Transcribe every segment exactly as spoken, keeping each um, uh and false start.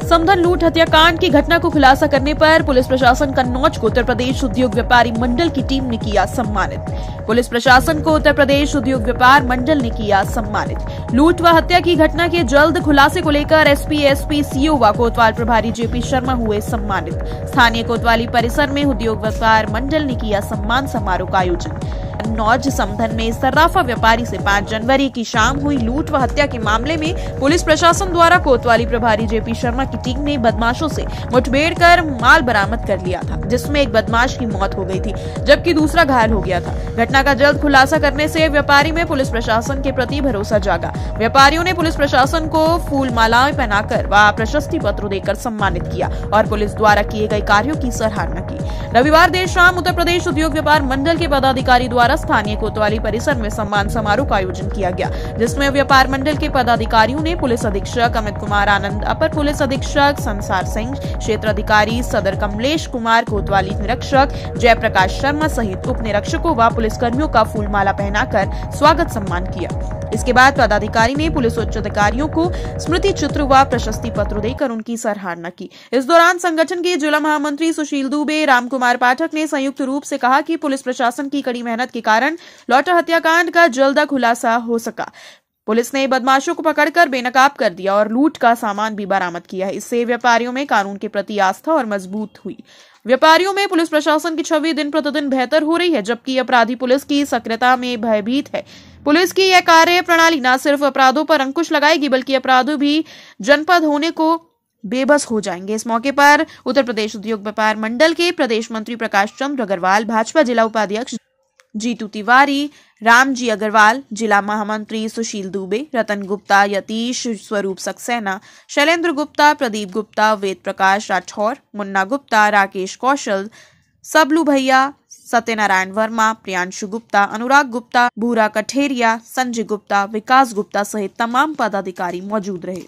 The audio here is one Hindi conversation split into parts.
समधन लूट हत्याकांड की घटना को खुलासा करने पर पुलिस प्रशासन कन्नौज को उत्तर प्रदेश उद्योग व्यापारी मंडल की टीम ने किया सम्मानित। पुलिस प्रशासन को उत्तर प्रदेश उद्योग व्यापार मंडल ने किया सम्मानित। लूट व हत्या की घटना के जल्द खुलासे को लेकर एसपी, एसपी, सीओ व कोतवाल प्रभारी जेपी शर्मा हुए सम्मानित। स्थानीय कोतवाली परिसर में उद्योग व्यापार मंडल ने किया सम्मान समारोह का आयोजन। कन्नौज समधन में सर्राफा व्यापारी से पाँच जनवरी की शाम हुई लूट व हत्या के मामले में पुलिस प्रशासन द्वारा कोतवाली प्रभारी जेपी शर्मा की टीम ने बदमाशों से मुठभेड़ कर माल बरामद कर लिया था, जिसमें एक बदमाश की मौत हो गई थी जबकि दूसरा घायल हो गया था। घटना का जल्द खुलासा करने से व्यापारी में पुलिस प्रशासन के प्रति भरोसा जागा। व्यापारियों ने पुलिस प्रशासन को फूल मालाएं पहनाकर व प्रशस्ति पत्र देकर सम्मानित किया और पुलिस द्वारा किए गए कार्यों की सराहना की। रविवार देर शाम उत्तर प्रदेश उद्योग व्यापार मंडल के पदाधिकारी द्वारा स्थानीय कोतवाली परिसर में सम्मान समारोह का आयोजन किया गया, जिसमें व्यापार मंडल के पदाधिकारियों ने पुलिस अधीक्षक अमित कुमार आनंद, अपर पुलिस अधीक्षक संसार सिंह, क्षेत्र अधिकारी सदर कमलेश कुमार, कोतवाली निरीक्षक जयप्रकाश शर्मा सहित उप निरीक्षकों व पुलिसकर्मियों का फूलमाला पहनाकर स्वागत सम्मान किया। इसके बाद पदाधिकारी ने पुलिस उच्च अधिकारियों को स्मृति चित्र व प्रशस्ति पत्र देकर उनकी सराहना की। इस दौरान संगठन के जिला महामंत्री सुशील दुबे, राम कुमार पाठक ने संयुक्त रूप से कहा कि पुलिस प्रशासन की कड़ी मेहनत के कारण लौटा हत्याकांड का जल्द खुलासा हो सका। पुलिस ने बदमाशों को पकड़कर बेनकाब कर दिया और लूट का सामान भी बरामद किया। इससे व्यापारियों में कानून के प्रति आस्था और मजबूत हुई। व्यापारियों में पुलिस प्रशासन की छवि दिन प्रतिदिन बेहतर हो रही है, जबकि अपराधी पुलिस की सक्रियता में भयभीत है। पुलिस की यह कार्य प्रणाली न सिर्फ अपराधों पर अंकुश लगाएगी, बल्कि अपराधी भी जनपद होने को बेबस हो जाएंगे। इस मौके पर उत्तर प्रदेश उद्योग व्यापार मंडल के प्रदेश मंत्री प्रकाश चंद्र अग्रवाल, भाजपा जिला उपाध्यक्ष जीतू तिवारी, रामजी अग्रवाल, जिला महामंत्री सुशील दुबे, रतन गुप्ता, यतीश, स्वरूप सक्सेना, शैलेंद्र गुप्ता, प्रदीप गुप्ता, वेद प्रकाश राठौर, मुन्ना गुप्ता, राकेश कौशल, सबलू भैया, सत्यनारायण वर्मा, प्रियांशु गुप्ता, अनुराग गुप्ता, भूरा कठेरिया, संजय गुप्ता, विकास गुप्ता सहित तमाम पदाधिकारी मौजूद रहे।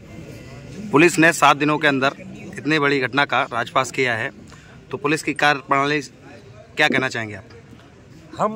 पुलिस ने सात दिनों के अंदर इतनी बड़ी घटना का राजपास किया है, तो पुलिस की कार्य प्रणाली क्या कहना चाहेंगे आप? हम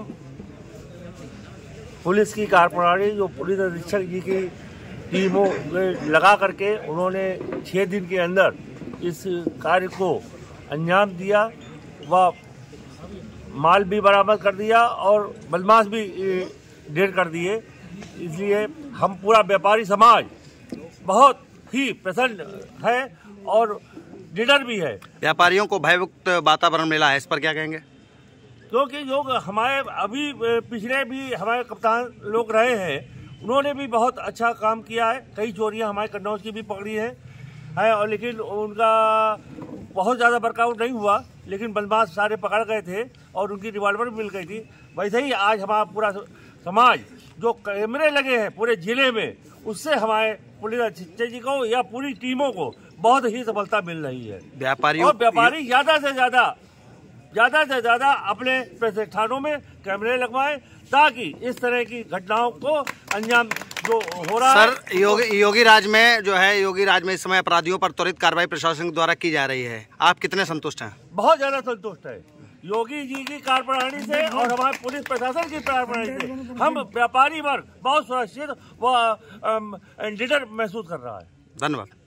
पुलिस की कार्यप्रणाली जो पुलिस अधीक्षक जी की टीमों लगा करके उन्होंने छः दिन के अंदर इस कार्य को अंजाम दिया व माल भी बरामद कर दिया और बदमाश भी ढेर कर दिए। इसलिए हम पूरा व्यापारी समाज बहुत ही प्रसन्न है और निडर भी है। व्यापारियों को भयमुक्त वातावरण मिला है, इस पर क्या कहेंगे? क्योंकि जो हमारे अभी पिछले भी हमारे कप्तान लोग रहे हैं, उन्होंने भी बहुत अच्छा काम किया है। कई चोरियां हमारे कन्नौज की भी पकड़ी है, है और लेकिन उनका बहुत ज़्यादा वर्कआउट नहीं हुआ, लेकिन बदमाश सारे पकड़ गए थे और उनकी रिवॉल्वर भी मिल गई थी। वैसे ही आज हमारा पूरा समाज जो कैमरे लगे हैं पूरे जिले में, उससे हमारे पुलिस अधीक्षक जी को या पूरी टीमों को बहुत ही सफलता मिल रही है। व्यापारियों और व्यापारी ज़्यादा से ज़्यादा ज्यादा से ज्यादा अपने प्रतिष्ठानों में कैमरे लगवाएं, ताकि इस तरह की घटनाओं को अंजाम जो हो रहा सर, है। सर योगी योगी राज में जो है योगी राज में इस समय अपराधियों पर त्वरित कार्रवाई प्रशासन द्वारा की जा रही है, आप कितने संतुष्ट हैं? बहुत ज्यादा संतुष्ट है योगी जी की कार्यप्रणाली से और हमारे पुलिस प्रशासन की कार्यप्रणाली से। हम व्यापारी वर्ग बहुत सुरक्षित व निडर महसूस कर रहा है। धन्यवाद।